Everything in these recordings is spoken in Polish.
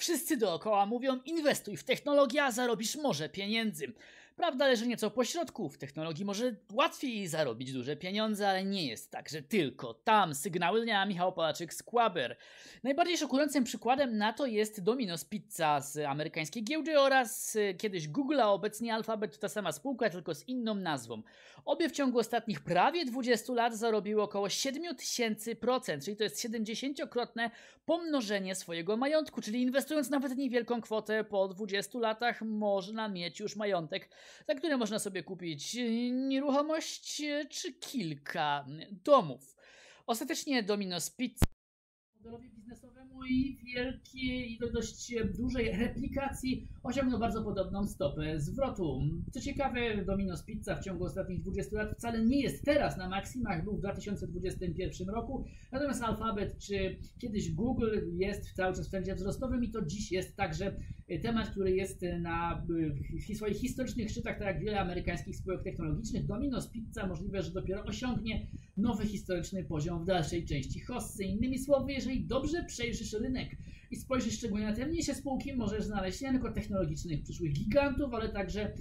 Wszyscy dookoła mówią: inwestuj w technologię, a zarobisz morze pieniędzy. Prawda leży nieco pośrodku. W technologii może łatwiej zarobić duże pieniądze, ale nie jest tak, że tylko tam. Sygnały dnia, Michał Polaczyk z Quaber. Najbardziej szokującym przykładem na to jest Domino's Pizza z amerykańskiej giełdy oraz kiedyś Google, a obecnie Alphabet to ta sama spółka, tylko z inną nazwą. Obie w ciągu ostatnich prawie 20 lat zarobiły około 7000%, czyli to jest 70-krotne pomnożenie swojego majątku, czyli inwestując nawet niewielką kwotę po 20 latach można mieć już majątek, za które można sobie kupić nieruchomość czy kilka domów. Ostatecznie Domino's Pizza modelowi biznesowemu i wielkiej i dość dużej replikacji osiągnął bardzo podobną stopę zwrotu. Co ciekawe, Domino's Pizza w ciągu ostatnich 20 lat wcale nie jest teraz na maksimach, był w 2021 roku, natomiast Alphabet czy kiedyś Google jest cały czas w trendzie wzrostowym i to dziś jest także temat, który jest na swoich historycznych szczytach, tak jak wiele amerykańskich spółek technologicznych. Domino's Pizza możliwe, że dopiero osiągnie nowy historyczny poziom w dalszej części hossy. Innymi słowy, jeżeli dobrze przejrzysz rynek i spojrzysz szczególnie na te mniejsze spółki, możesz znaleźć nie tylko technologicznych przyszłych gigantów, ale także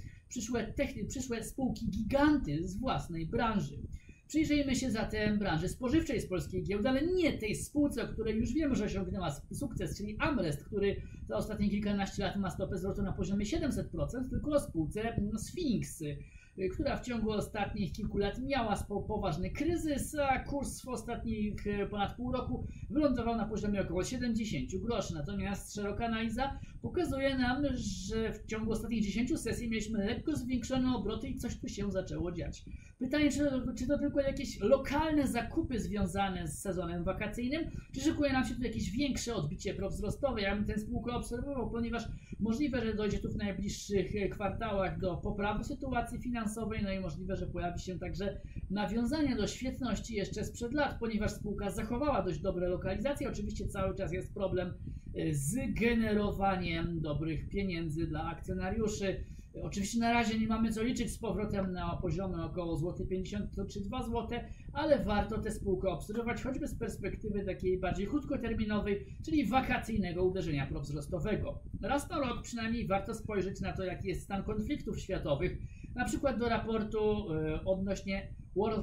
przyszłe spółki giganty z własnej branży. Przyjrzyjmy się zatem branży spożywczej z polskiej giełdy, ale nie tej spółce, o której już wiemy, że osiągnęła sukces, czyli Amrest, który za ostatnie kilkanaście lat ma stopę zwrotu na poziomie 700%, tylko o spółce Sphinx, która w ciągu ostatnich kilku lat miała poważny kryzys, a kurs w ostatnich ponad pół roku wylądował na poziomie około 70 groszy. Natomiast szeroka analiza pokazuje nam, że w ciągu ostatnich 10 sesji mieliśmy lekko zwiększone obroty i coś tu się zaczęło dziać. Pytanie, czy to tylko jakieś lokalne zakupy związane z sezonem wakacyjnym, czy szykuje nam się tu jakieś większe odbicie prowzrostowe? Ja bym tę spółkę obserwował, ponieważ możliwe, że dojdzie tu w najbliższych kwartałach do poprawy sytuacji finansowej, no i możliwe, że pojawi się także nawiązanie do świetności jeszcze sprzed lat, ponieważ spółka zachowała dość dobre lokalizacje. Oczywiście cały czas jest problem z generowaniem dobrych pieniędzy dla akcjonariuszy. Oczywiście na razie nie mamy co liczyć z powrotem na poziomy około złoty 50 czy 2 zł, ale warto tę spółkę obserwować choćby z perspektywy takiej bardziej krótkoterminowej, czyli wakacyjnego uderzenia prowzrostowego. Raz na rok przynajmniej warto spojrzeć na to, jaki jest stan konfliktów światowych, na przykład do raportu odnośnie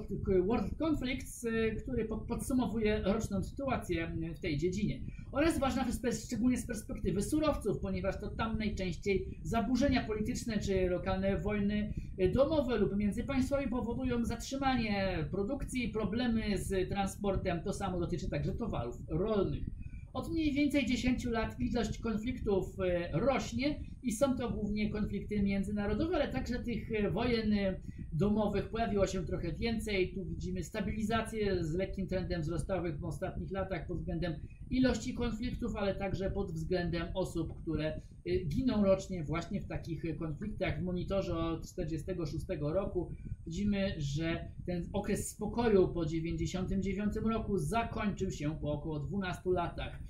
World Conflicts, który podsumowuje roczną sytuację w tej dziedzinie. Oraz ważna szczególnie z perspektywy surowców, ponieważ to tam najczęściej zaburzenia polityczne czy lokalne wojny domowe lub międzypaństwowe powodują zatrzymanie produkcji, problemy z transportem. To samo dotyczy także towarów rolnych. Od mniej więcej 10 lat ilość konfliktów rośnie i są to głównie konflikty międzynarodowe, ale także tych wojen domowych pojawiło się trochę więcej. Tu widzimy stabilizację z lekkim trendem wzrostowym w ostatnich latach pod względem ilości konfliktów, ale także pod względem osób, które giną rocznie właśnie w takich konfliktach. W monitorze od 1946 roku widzimy, że ten okres spokoju po 1999 roku zakończył się po około 12 latach.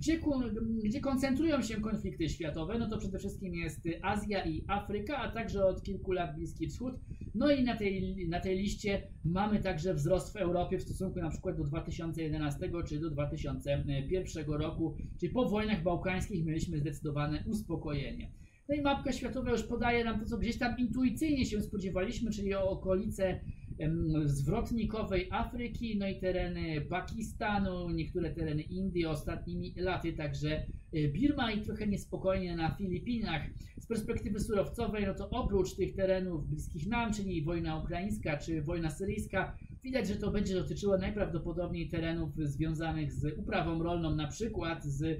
Gdzie koncentrują się konflikty światowe? No to przede wszystkim jest Azja i Afryka, a także od kilku lat Bliski Wschód. No i na tej liście mamy także wzrost w Europie w stosunku na przykład do 2011 czy do 2001 roku, czyli po wojnach bałkańskich mieliśmy zdecydowane uspokojenie. No i mapka światowa już podaje nam to, co gdzieś tam intuicyjnie się spodziewaliśmy, czyli o okolice zwrotnikowej Afryki, no i tereny Pakistanu, niektóre tereny Indii ostatnimi laty, także Birma i trochę niespokojnie na Filipinach. Z perspektywy surowcowej, no to oprócz tych terenów bliskich nam, czyli wojna ukraińska czy wojna syryjska, widać, że to będzie dotyczyło najprawdopodobniej terenów związanych z uprawą rolną, na przykład z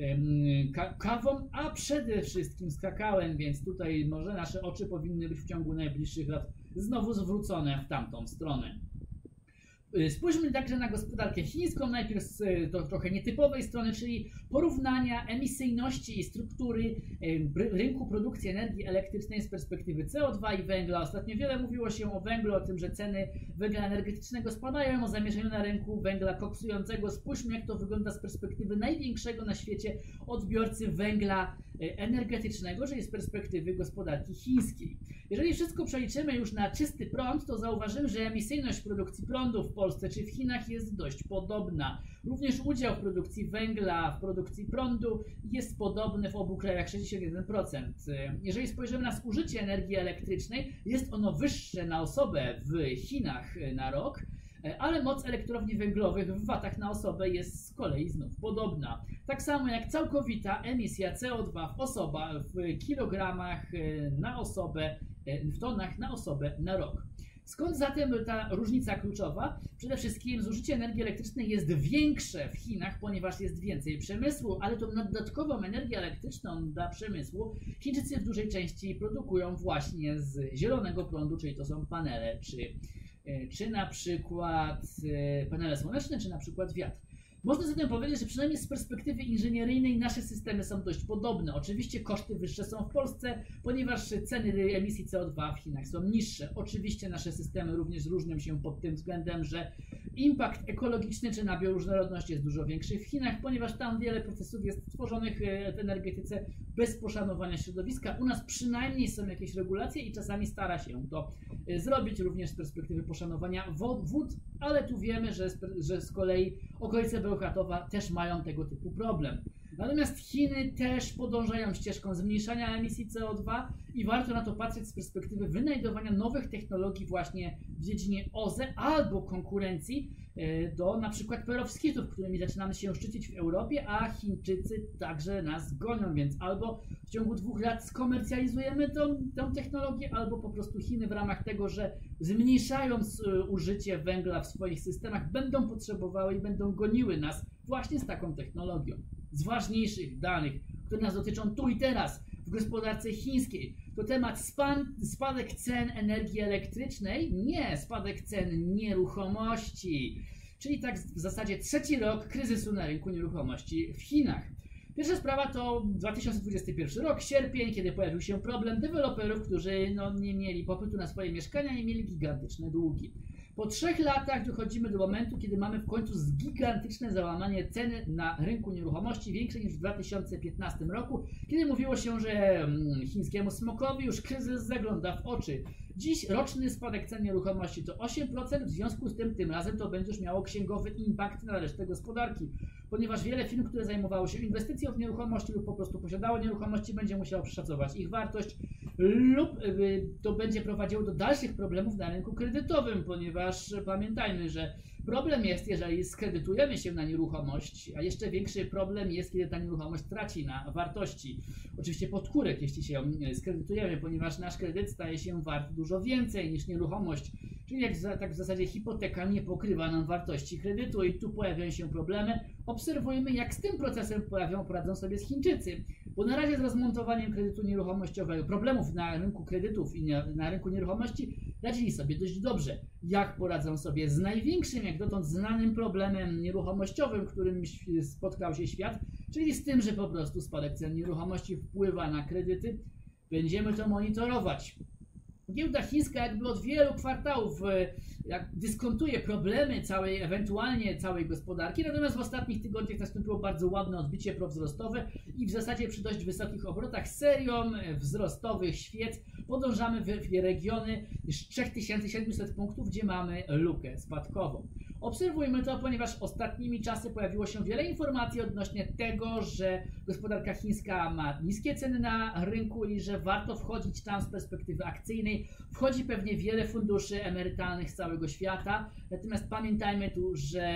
kawą, a przede wszystkim z kakałem, więc tutaj może nasze oczy powinny być w ciągu najbliższych lat znowu zwrócone w tamtą stronę. Spójrzmy także na gospodarkę chińską, najpierw z trochę nietypowej strony, czyli porównania emisyjności i struktury rynku produkcji energii elektrycznej z perspektywy CO2 i węgla. Ostatnio wiele mówiło się o węglu, o tym, że ceny węgla energetycznego spadają, o zamieszaniu na rynku węgla koksującego. Spójrzmy, jak to wygląda z perspektywy największego na świecie odbiorcy węgla energetycznego, czyli z perspektywy gospodarki chińskiej. Jeżeli wszystko przeliczymy już na czysty prąd, to zauważymy, że emisyjność produkcji prądu w Polsce czy w Chinach jest dość podobna. Również udział w produkcji węgla, w produkcji prądu jest podobny w obu krajach, 61%. Jeżeli spojrzymy na zużycie energii elektrycznej, jest ono wyższe na osobę w Chinach na rok, ale moc elektrowni węglowych w watach na osobę jest z kolei znów podobna. Tak samo jak całkowita emisja CO2 w kilogramach na osobę, w tonach na osobę na rok. Skąd zatem ta różnica kluczowa? Przede wszystkim zużycie energii elektrycznej jest większe w Chinach, ponieważ jest więcej przemysłu, ale tą dodatkową energię elektryczną dla przemysłu Chińczycy w dużej części produkują właśnie z zielonego prądu, czyli to są panele, czy na przykład panele słoneczne, czy na przykład wiatr. Można zatem powiedzieć, że przynajmniej z perspektywy inżynieryjnej nasze systemy są dość podobne. Oczywiście koszty wyższe są w Polsce, ponieważ ceny emisji CO2 w Chinach są niższe. Oczywiście nasze systemy również różnią się pod tym względem, że impact ekologiczny czy na bioróżnorodność jest dużo większy w Chinach, ponieważ tam wiele procesów jest tworzonych w energetyce bez poszanowania środowiska. U nas przynajmniej są jakieś regulacje i czasami stara się to zrobić również z perspektywy poszanowania wód, ale tu wiemy, że z kolei okolice Bełchatowa też mają tego typu problem. Natomiast Chiny też podążają ścieżką zmniejszania emisji CO2 i warto na to patrzeć z perspektywy wynajdowania nowych technologii właśnie w dziedzinie OZE albo konkurencji do na przykład perowskitów, którymi zaczynamy się szczycić w Europie, a Chińczycy także nas gonią, więc albo w ciągu 2 lat skomercjalizujemy tą technologię, albo po prostu Chiny w ramach tego, że zmniejszając użycie węgla w swoich systemach będą potrzebowały i będą goniły nas właśnie z taką technologią. Z ważniejszych danych, które nas dotyczą tu i teraz w gospodarce chińskiej, to temat spadek cen energii elektrycznej, nie spadek cen nieruchomości, czyli tak w zasadzie 3. rok kryzysu na rynku nieruchomości w Chinach. Pierwsza sprawa to 2021 rok, sierpień, kiedy pojawił się problem deweloperów, którzy nie mieli popytu na swoje mieszkania i mieli gigantyczne długi. Po 3 latach dochodzimy do momentu, kiedy mamy w końcu gigantyczne załamanie ceny na rynku nieruchomości, większe niż w 2015 roku, kiedy mówiło się, że chińskiemu smokowi już kryzys zagląda w oczy. Dziś roczny spadek cen nieruchomości to 8%, w związku z tym razem to będzie już miało księgowy impact na resztę gospodarki, ponieważ wiele firm, które zajmowało się inwestycją w nieruchomości lub po prostu posiadało nieruchomości, będzie musiało przeszacować ich wartość lub to będzie prowadziło do dalszych problemów na rynku kredytowym, ponieważ pamiętajmy, że problem jest, jeżeli skredytujemy się na nieruchomość, a jeszcze większy problem jest, kiedy ta nieruchomość traci na wartości. Oczywiście pod kurek, jeśli się skredytujemy, ponieważ nasz kredyt staje się wart dużo więcej niż nieruchomość. Czyli tak w zasadzie hipoteka nie pokrywa nam wartości kredytu i tu pojawiają się problemy. Obserwujmy, jak z tym procesem poradzą sobie Chińczycy. Bo na razie z rozmontowaniem kredytu nieruchomościowego, problemów na rynku kredytów i na rynku nieruchomości radzili sobie dość dobrze. Jak poradzą sobie z największym, jak dotąd znanym problemem nieruchomościowym, którym spotkał się świat, czyli z tym, że po prostu spadek cen nieruchomości wpływa na kredyty. Będziemy to monitorować. Giełda chińska jakby od wielu kwartałów dyskontuje problemy ewentualnie całej gospodarki, natomiast w ostatnich tygodniach nastąpiło bardzo ładne odbicie prowzrostowe i w zasadzie przy dość wysokich obrotach serią wzrostowych świec podążamy w regiony z 3700 punktów, gdzie mamy lukę spadkową. Obserwujmy to, ponieważ ostatnimi czasy pojawiło się wiele informacji odnośnie tego, że gospodarka chińska ma niskie ceny na rynku i że warto wchodzić tam z perspektywy akcyjnej. Wchodzi pewnie wiele funduszy emerytalnych z całego świata, natomiast pamiętajmy tu, że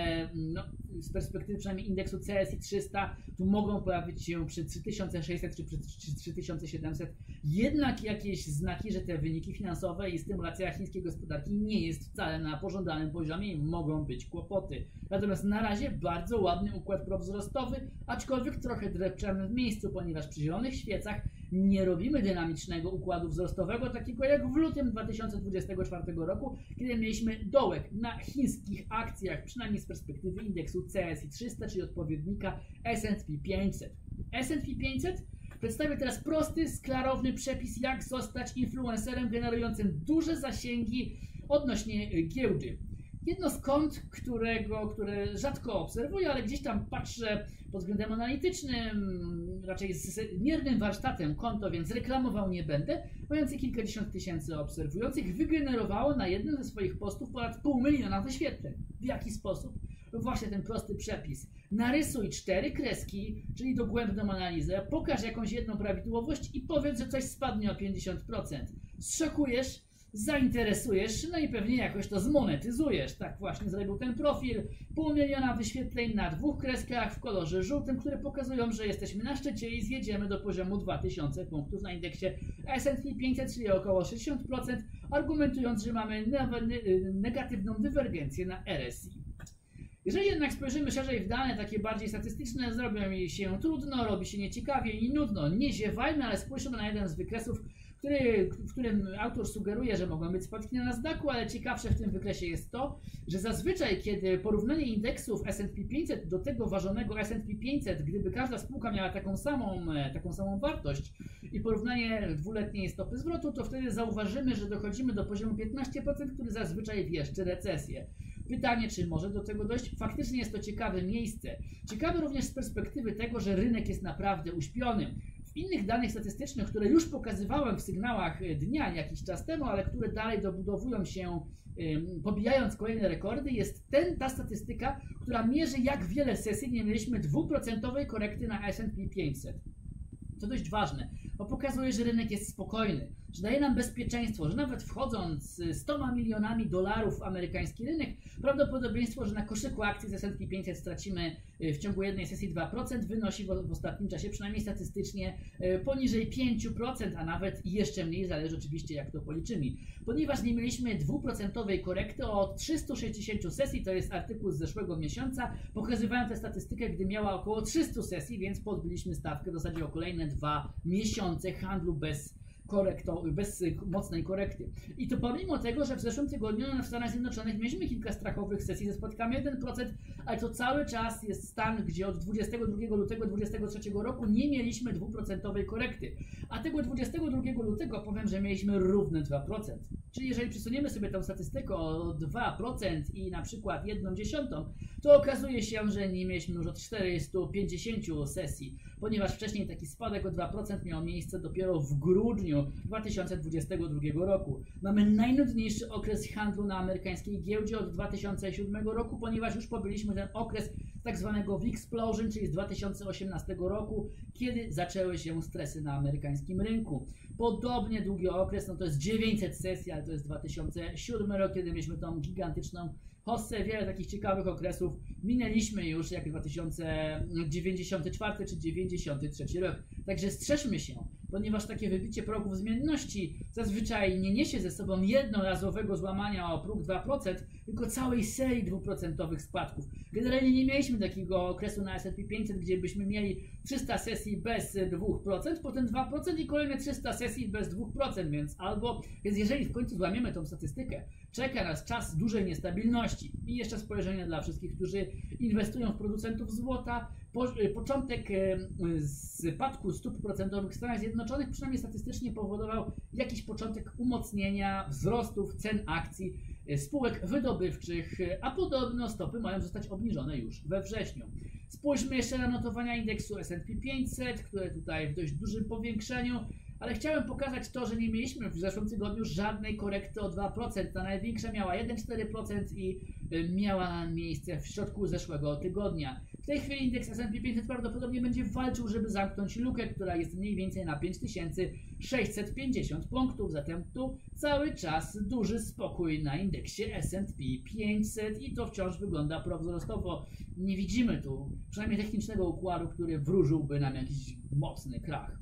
z perspektywy przynajmniej indeksu CSI 300 tu mogą pojawić się przy 3600 czy przy 3700 jednak jakieś znaki, że te wyniki finansowe i stymulacja chińskiej gospodarki nie jest wcale na pożądanym poziomie i mogą być kłopoty. Natomiast na razie bardzo ładny układ prowzrostowy, aczkolwiek trochę drepczemy w miejscu, ponieważ przy zielonych świecach nie robimy dynamicznego układu wzrostowego, takiego jak w lutym 2024 roku, kiedy mieliśmy dołek na chińskich akcjach, przynajmniej z perspektywy indeksu CSI 300, czyli odpowiednika S&P 500. S&P 500 przedstawię teraz prosty, sklarowny przepis, jak zostać influencerem generującym duże zasięgi odnośnie giełdy. Jedno z kont, które rzadko obserwuję, ale gdzieś tam patrzę pod względem analitycznym, raczej z miernym warsztatem konto, więc reklamował nie będę, mające kilkadziesiąt tysięcy obserwujących, wygenerowało na jednym ze swoich postów ponad 500 000 wyświetleń. W jaki sposób? No właśnie ten prosty przepis. Narysuj 4 kreski, czyli dogłębną analizę, pokaż jakąś jedną prawidłowość i powiedz, że coś spadnie o 50%. Zszokujesz, zainteresujesz, no i pewnie jakoś to zmonetyzujesz. Tak właśnie zrobił ten profil. 500 000 wyświetleń na 2 kreskach w kolorze żółtym, które pokazują, że jesteśmy na szczycie i zjedziemy do poziomu 2000 punktów na indeksie S&P 500, czyli około 60%, argumentując, że mamy negatywną dywergencję na RSI. Jeżeli jednak spojrzymy szerzej w dane takie bardziej statystyczne, zrobią mi się trudno, robi się nieciekawie i nudno. Nie ziewajmy, ale spójrzmy na jeden z wykresów, w którym autor sugeruje, że mogą być spadki na Nasdaqu, ale ciekawsze w tym wykresie jest to, że zazwyczaj kiedy porównanie indeksów S&P 500 do tego ważonego S&P 500, gdyby każda spółka miała taką samą wartość i porównanie dwuletniej stopy zwrotu, to wtedy zauważymy, że dochodzimy do poziomu 15%, który zazwyczaj wieszczy recesję. Pytanie, czy może do tego dojść? Faktycznie jest to ciekawe miejsce. Ciekawe również z perspektywy tego, że rynek jest naprawdę uśpiony. W innych danych statystycznych, które już pokazywałem w sygnałach dnia jakiś czas temu, ale które dalej dobudowują się, pobijając kolejne rekordy, jest ta statystyka, która mierzy, jak wiele sesji nie mieliśmy 2% korekty na S&P 500. To dość ważne, bo pokazuje, że rynek jest spokojny, że daje nam bezpieczeństwo, że nawet wchodząc 100 milionami dolarów w amerykański rynek, prawdopodobieństwo, że na koszyku akcji z S&P 500 stracimy w ciągu jednej sesji 2% wynosi w ostatnim czasie, przynajmniej statystycznie, poniżej 5%, a nawet jeszcze mniej, zależy oczywiście jak to policzymy. Ponieważ nie mieliśmy 2% korekty od 360 sesji, to jest artykuł z zeszłego miesiąca, pokazywałem tę statystykę, gdy miała około 300 sesji, więc podbiliśmy stawkę w zasadzie o kolejne 2 miesiące handlu bez mocnej korekty. I to pomimo tego, że w zeszłym tygodniu w Stanach Zjednoczonych mieliśmy kilka strachowych sesji ze spadkami 1%, ale to cały czas jest stan, gdzie od 22 lutego 2023 roku nie mieliśmy 2% korekty. A tego 22 lutego powiem, że mieliśmy równe 2%. Czyli jeżeli przesuniemy sobie tę statystykę o 2% i na przykład 1/10, to okazuje się, że nie mieliśmy już od 450 sesji, ponieważ wcześniej taki spadek o 2% miał miejsce dopiero w grudniu 2022 roku. Mamy najnudniejszy okres handlu na amerykańskiej giełdzie od 2007 roku, ponieważ już pobyliśmy ten okres tak zwanego Wixplosion, czyli z 2018 roku, kiedy zaczęły się stresy na amerykańskim rynku. Podobnie długi okres, no to jest 900 sesji, ale to jest 2007 rok, kiedy mieliśmy tą gigantyczną hossę. Wiele takich ciekawych okresów minęliśmy już, jak 2094 czy 93 rok. Także strzeżmy się, ponieważ takie wybicie progów zmienności zazwyczaj nie niesie ze sobą jednorazowego złamania o próg 2%, tylko całej serii 2% spadków. Generalnie nie mieliśmy takiego okresu na S&P 500, gdzie byśmy mieli 300 sesji bez 2%, potem 2% i kolejne 300 sesji bez 2%, więc jeżeli w końcu złamiemy tą statystykę, czeka nas czas dużej niestabilności. I jeszcze spojrzenie dla wszystkich, którzy inwestują w producentów złota. Początek spadku stóp procentowych w Stanach Zjednoczonych przynajmniej statystycznie powodował jakiś początek umocnienia wzrostów cen akcji spółek wydobywczych, a podobno stopy mają zostać obniżone już we wrześniu. Spójrzmy jeszcze na notowania indeksu S&P 500, które tutaj w dość dużym powiększeniu, ale chciałem pokazać to, że nie mieliśmy w zeszłym tygodniu żadnej korekty o 2%. Ta największa miała 1,4% i miała miejsce w środku zeszłego tygodnia. W tej chwili indeks S&P 500 prawdopodobnie będzie walczył, żeby zamknąć lukę, która jest mniej więcej na 5650 punktów. Zatem tu cały czas duży spokój na indeksie S&P 500 i to wciąż wygląda prowzrostowo. Nie widzimy tu przynajmniej technicznego układu, który wróżyłby nam jakiś mocny krach.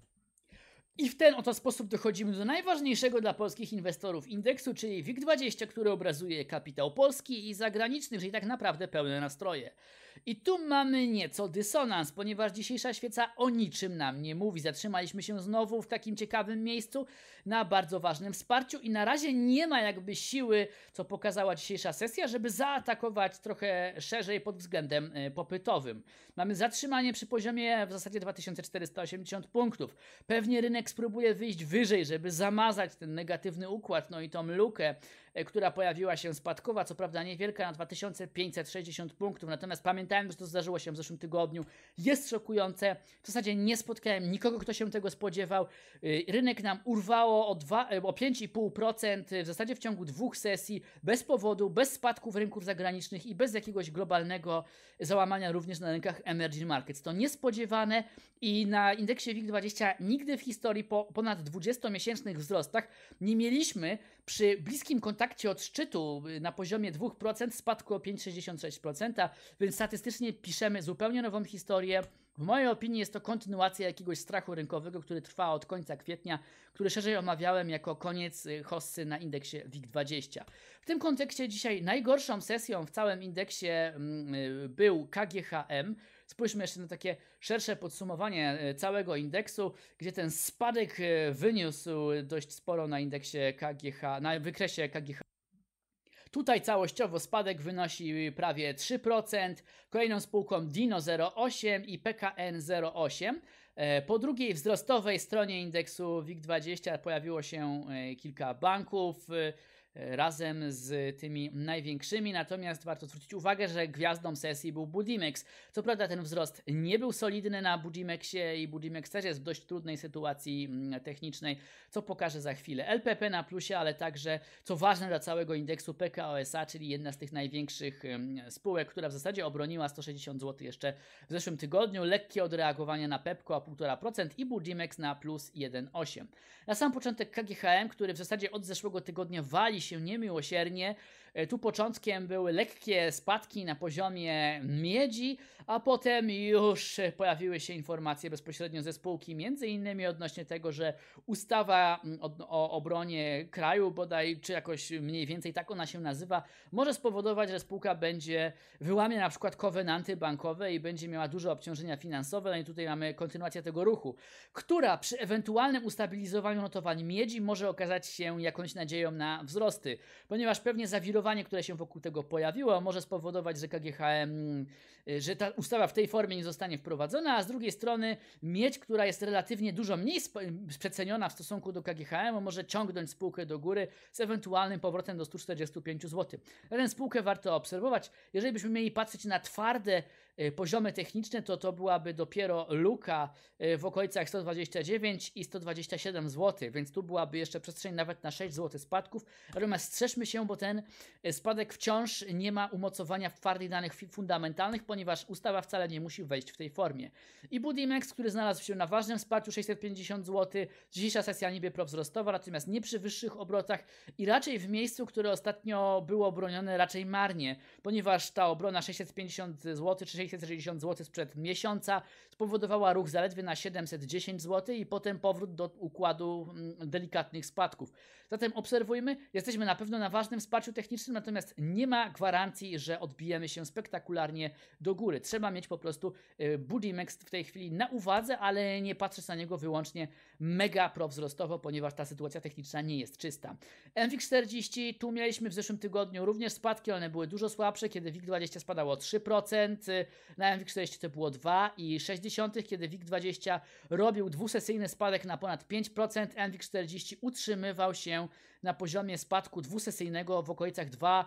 I w ten oto sposób dochodzimy do najważniejszego dla polskich inwestorów indeksu, czyli WIG20, który obrazuje kapitał polski i zagraniczny, czyli tak naprawdę pełne nastroje. I tu mamy nieco dysonans, ponieważ dzisiejsza świeca o niczym nam nie mówi. Zatrzymaliśmy się znowu w takim ciekawym miejscu na bardzo ważnym wsparciu i na razie nie ma jakby siły, co pokazała dzisiejsza sesja, żeby zaatakować trochę szerzej pod względem popytowym. Mamy zatrzymanie przy poziomie w zasadzie 2480 punktów. Pewnie rynek spróbuje wyjść wyżej, żeby zamazać ten negatywny układ, no i tą lukę która pojawiła się spadkowa, co prawda niewielka, na 2560 punktów, natomiast pamiętajmy, że to zdarzyło się w zeszłym tygodniu, jest szokujące, w zasadzie nie spotkałem nikogo, kto się tego spodziewał, rynek nam urwało o 5,5% w zasadzie w ciągu 2 sesji, bez powodu, bez spadków rynków zagranicznych i bez jakiegoś globalnego załamania również na rynkach emerging markets. To niespodziewane i na indeksie WIG20 nigdy w historii po ponad 20-miesięcznych wzrostach nie mieliśmy przy bliskim kontakcie od szczytu na poziomie 2% spadku o 5,66%, więc statystycznie piszemy zupełnie nową historię. W mojej opinii jest to kontynuacja jakiegoś strachu rynkowego, który trwa od końca kwietnia, który szerzej omawiałem jako koniec hossy na indeksie WIG20. W tym kontekście dzisiaj najgorszą sesją w całym indeksie był KGHM. Spójrzmy jeszcze na takie szersze podsumowanie całego indeksu, gdzie ten spadek wyniósł dość sporo na indeksie na wykresie KGHM. Tutaj całościowo spadek wynosi prawie 3%, kolejną spółką Dino 0,8 i PKN 0,8. Po drugiej wzrostowej stronie indeksu WIG20 pojawiło się kilka banków razem z tymi największymi, natomiast warto zwrócić uwagę, że gwiazdą sesji był Budimex. Co prawda ten wzrost nie był solidny na Budimexie i Budimex też jest w dość trudnej sytuacji technicznej, co pokażę za chwilę. LPP na plusie, ale także, co ważne dla całego indeksu, PKO SA, czyli jedna z tych największych spółek, która w zasadzie obroniła 160 zł jeszcze w zeszłym tygodniu. Lekkie odreagowanie na Pepco o 1,5% i Budimex na plus 1,8%. Na sam początek KGHM, który w zasadzie od zeszłego tygodnia wali się niemiłosiernie. Tu początkiem były lekkie spadki na poziomie miedzi, a potem już pojawiły się informacje bezpośrednio ze spółki, między innymi odnośnie tego, że ustawa o obronie kraju, bodaj, czy jakoś mniej więcej tak ona się nazywa, może spowodować, że spółka wyłamie na przykład kowenanty bankowe i będzie miała duże obciążenia finansowe. No i tutaj mamy kontynuację tego ruchu, która przy ewentualnym ustabilizowaniu notowań miedzi może okazać się jakąś nadzieją na wzrosty, ponieważ pewnie zawirowanie, które się wokół tego pojawiło, może spowodować, że KGHM, że ta ustawa w tej formie nie zostanie wprowadzona, a z drugiej strony miedź, która jest relatywnie dużo mniej przeceniona w stosunku do KGHM, może ciągnąć spółkę do góry z ewentualnym powrotem do 145 zł. Tę spółkę warto obserwować. Jeżeli byśmy mieli patrzeć na twarde poziomy techniczne, to byłaby dopiero luka w okolicach 129 i 127 zł, więc tu byłaby jeszcze przestrzeń nawet na 6 zł spadków. Natomiast strzeżmy się, bo ten spadek wciąż nie ma umocowania w twardych danych fundamentalnych, ponieważ ustawa wcale nie musi wejść w tej formie. I Budimex, który znalazł się na ważnym wsparciu 650 zł, dzisiejsza sesja niby prowzrostowa, natomiast nie przy wyższych obrotach i raczej w miejscu, które ostatnio było obronione raczej marnie, ponieważ ta obrona 650 zł czy 660 zł sprzed miesiąca spowodowała ruch zaledwie na 710 zł i potem powrót do układu delikatnych spadków. Zatem obserwujmy, jesteśmy na pewno na ważnym wsparciu technicznym, natomiast nie ma gwarancji, że odbijemy się spektakularnie do góry. Trzeba mieć po prostu Budimex w tej chwili na uwadze, ale nie patrzeć na niego wyłącznie mega prowzrostowo, ponieważ ta sytuacja techniczna nie jest czysta. MWIG40, tu mieliśmy w zeszłym tygodniu również spadki, one były dużo słabsze, kiedy WIG20 spadało o 3%, na MWIG40 to było 2,6%, kiedy WIG20 robił dwusesyjny spadek na ponad 5%, MWIG40 utrzymywał się na poziomie spadku dwusesyjnego w okolicach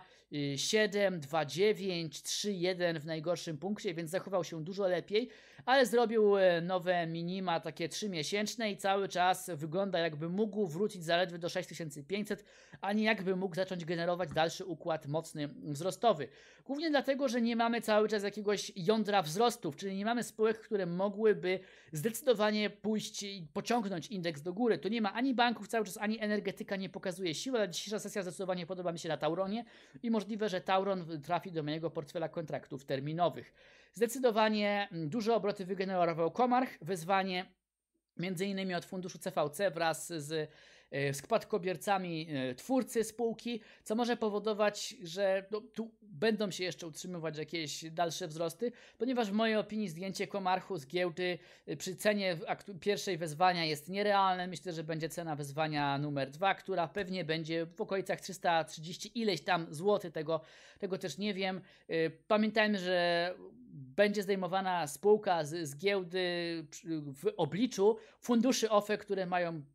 2,7, 2,9, 3,1 w najgorszym punkcie, więc zachował się dużo lepiej, ale zrobił nowe minima, takie 3-miesięczne i cały czas wygląda, jakby mógł wrócić zaledwie do 6500, a nie jakby mógł zacząć generować dalszy układ mocny wzrostowy. Głównie dlatego, że nie mamy cały czas jakiegoś jądra wzrostów, czyli nie mamy spółek, które mogłyby zdecydowanie pójść i pociągnąć indeks do góry. Tu nie ma ani banków cały czas, ani energetyka nie pokazuje siły, ale dzisiejsza sesja zdecydowanie podoba mi się na Tauronie i możliwe, że Tauron trafi do mojego portfela kontraktów terminowych. Zdecydowanie duże obroty wygenerował Comarch, wyzwanie między innymi od funduszu CVC wraz z spadkobiercami twórcy spółki, co może powodować, że tu będą się jeszcze utrzymywać jakieś dalsze wzrosty, ponieważ w mojej opinii zdjęcie Comarchu z giełdy przy cenie pierwszej wezwania jest nierealne. Myślę, że będzie cena wezwania numer 2, która pewnie będzie w okolicach 330 ileś tam złotych, tego też nie wiem. Pamiętajmy, że będzie zdejmowana spółka z giełdy w obliczu funduszy OFE, które mają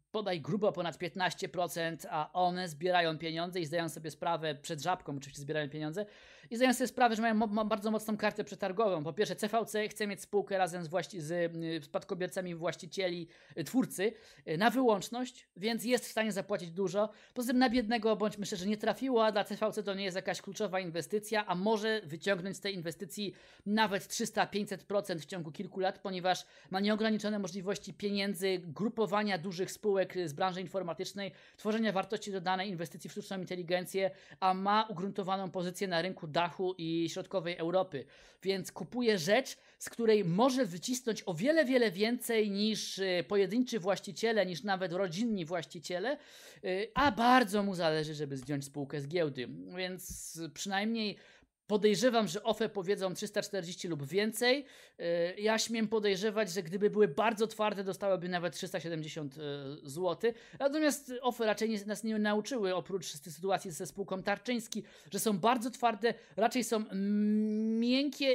bodaj grubo ponad 15%, a one zbierają pieniądze i zdają sobie sprawę, przed żabką oczywiście zbierają pieniądze, i zdają sobie sprawę, że mają bardzo mocną kartę przetargową. Po pierwsze, CVC chce mieć spółkę razem z spadkobiercami właścicieli, twórcy, na wyłączność, więc jest w stanie zapłacić dużo. Poza tym na biednego, bądźmy szczerzy, nie trafiło, a dla CVC to nie jest jakaś kluczowa inwestycja, a może wyciągnąć z tej inwestycji nawet 300-500% w ciągu kilku lat, ponieważ ma nieograniczone możliwości pieniędzy, grupowania dużych spółek z branży informatycznej, tworzenia wartości dodanej, inwestycji w sztuczną inteligencję, a ma ugruntowaną pozycję na rynku dachu i środkowej Europy. Więc kupuje rzecz, z której może wycisnąć o wiele, wiele więcej niż pojedynczy właściciele, niż nawet rodzinni właściciele, a bardzo mu zależy, żeby zdjąć spółkę z giełdy. Więc przynajmniej podejrzewam, że OFE powiedzą 340 lub więcej. Ja śmiem podejrzewać, że gdyby były bardzo twarde, dostałyby nawet 370 zł. Natomiast OFE raczej nas nie nauczyły, oprócz sytuacji ze spółką Tarczyński, że są bardzo twarde, raczej są miękkie,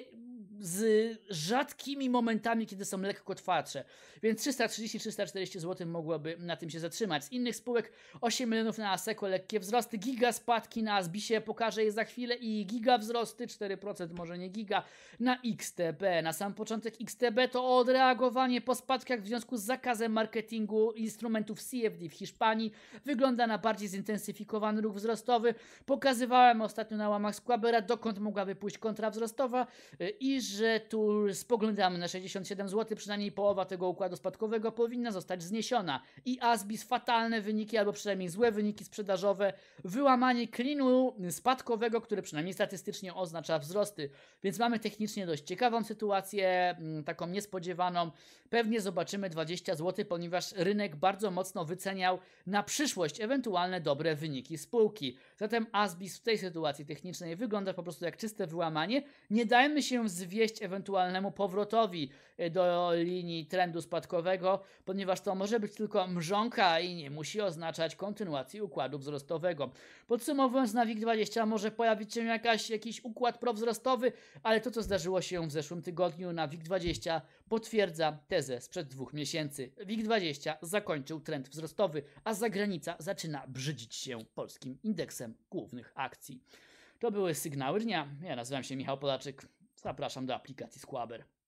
z rzadkimi momentami, kiedy są lekko twardsze. Więc 330-340 zł mogłoby na tym się zatrzymać. Z innych spółek 8 milionów na Asseco, lekkie wzrosty, giga spadki na Asbisie, pokażę je za chwilę, i giga wzrosty, 4%, może nie giga, na XTB. Na sam początek XTB to odreagowanie po spadkach w związku z zakazem marketingu instrumentów CFD w Hiszpanii. Wygląda na bardziej zintensyfikowany ruch wzrostowy. Pokazywałem ostatnio na łamach Squabera, dokąd mogłaby pójść kontra wzrostowa i że tu spoglądamy na 67 zł, przynajmniej połowa tego układu spadkowego powinna zostać zniesiona. I Asbis fatalne wyniki, albo przynajmniej złe wyniki sprzedażowe, wyłamanie klinu spadkowego, który przynajmniej statystycznie oznacza wzrosty. Więc mamy technicznie dość ciekawą sytuację, taką niespodziewaną. Pewnie zobaczymy 20 zł, ponieważ rynek bardzo mocno wyceniał na przyszłość ewentualne dobre wyniki spółki. Zatem Asbis w tej sytuacji technicznej wygląda po prostu jak czyste wyłamanie. Nie dajmy się zwieść ewentualnemu powrotowi do linii trendu spadkowego, ponieważ to może być tylko mrzonka i nie musi oznaczać kontynuacji układu wzrostowego. Podsumowując, na WIG20 może pojawić się jakiś układ prowzrostowy, ale to, co zdarzyło się w zeszłym tygodniu na WIG20, potwierdza tezę sprzed 2 miesięcy. WIG20 zakończył trend wzrostowy, a zagranica zaczyna brzydzić się polskim indeksem głównych akcji. To były sygnały dnia. Ja nazywam się Michał Polaczyk. Zapraszam do aplikacji Squaber.